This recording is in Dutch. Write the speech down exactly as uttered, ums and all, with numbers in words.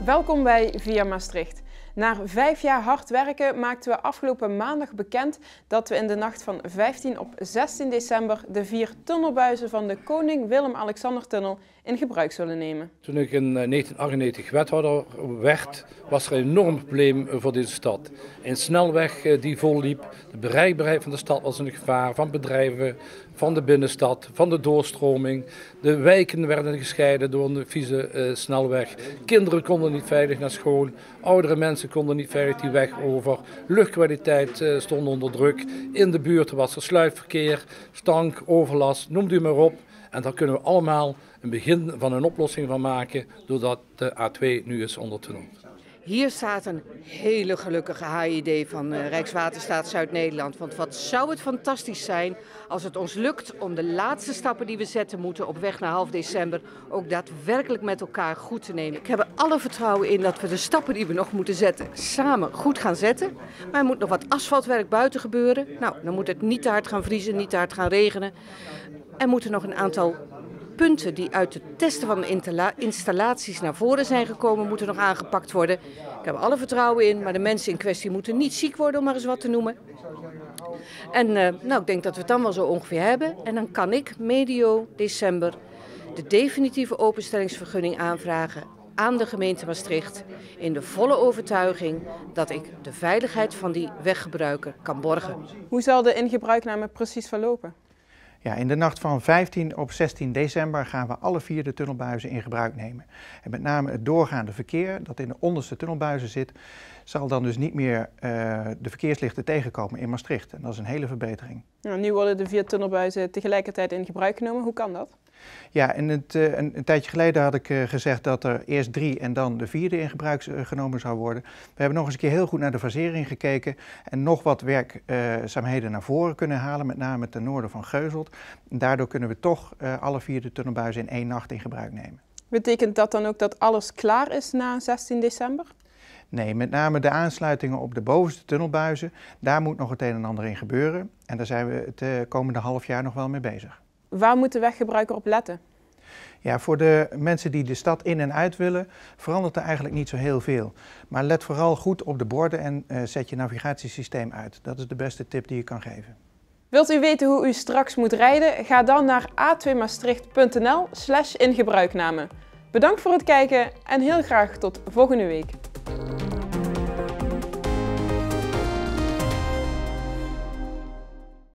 Welkom bij Via Maastricht. Na vijf jaar hard werken maakten we afgelopen maandag bekend dat we in de nacht van vijftien op zestien december de vier tunnelbuizen van de Koning Willem-Alexander-tunnel in gebruik zullen nemen. Toen ik in negentien achtennegentig wethouder werd, was er een enorm probleem voor deze stad. Een snelweg die volliep, de bereikbaarheid van de stad was in gevaar, van bedrijven, van de binnenstad, van de doorstroming. De wijken werden gescheiden door een vieze uh, snelweg. Kinderen konden niet veilig naar school, oudere mensen konden niet veilig die weg over. Luchtkwaliteit uh, stond onder druk. In de buurt was er sluipverkeer, stank, overlast, noem u maar op. En daar kunnen we allemaal een begin van een oplossing van maken, doordat de A twee nu is ondertunneld. Hier staat een hele gelukkige H I D van uh, Rijkswaterstaat Zuid-Nederland. Want wat zou het fantastisch zijn als het ons lukt om de laatste stappen die we zetten moeten op weg naar half december ook daadwerkelijk met elkaar goed te nemen. Ik heb er alle vertrouwen in dat we de stappen die we nog moeten zetten samen goed gaan zetten. Maar er moet nog wat asfaltwerk buiten gebeuren. Nou, dan moet het niet te hard gaan vriezen, niet te hard gaan regenen. Er moeten nog een aantal punten die uit het testen van de installaties naar voren zijn gekomen, moeten nog aangepakt worden. Ik heb er alle vertrouwen in, maar de mensen in kwestie moeten niet ziek worden, om maar eens wat te noemen. En uh, nou, ik denk dat we het dan wel zo ongeveer hebben. En dan kan ik medio december de definitieve openstellingsvergunning aanvragen aan de gemeente Maastricht, in de volle overtuiging dat ik de veiligheid van die weggebruiker kan borgen. Hoe zal de ingebruikname precies verlopen? Ja, in de nacht van vijftien op zestien december gaan we alle vier de tunnelbuizen in gebruik nemen. En met name het doorgaande verkeer dat in de onderste tunnelbuizen zit, zal dan dus niet meer uh, de verkeerslichten tegenkomen in Maastricht. En dat is een hele verbetering. Nou, nu worden de vier tunnelbuizen tegelijkertijd in gebruik genomen. Hoe kan dat? Ja, en het, uh, een, een tijdje geleden had ik uh, gezegd dat er eerst drie en dan de vierde in gebruik uh, genomen zou worden. We hebben nog eens een keer heel goed naar de fasering gekeken en nog wat werkzaamheden uh, naar voren kunnen halen, met name ten noorden van Geuzelt. En daardoor kunnen we toch uh, alle vier de tunnelbuizen in één nacht in gebruik nemen. Betekent dat dan ook dat alles klaar is na zestien december? Nee, met name de aansluitingen op de bovenste tunnelbuizen, daar moet nog het een en ander in gebeuren. En daar zijn we het uh, komende half jaar nog wel mee bezig. Waar moet de weggebruiker op letten? Ja, voor de mensen die de stad in en uit willen, verandert er eigenlijk niet zo heel veel. Maar let vooral goed op de borden en uh, zet je navigatiesysteem uit. Dat is de beste tip die je kan geven. Wilt u weten hoe u straks moet rijden? Ga dan naar a twee maastricht punt n l slash ingebruikname. Bedankt voor het kijken en heel graag tot volgende week.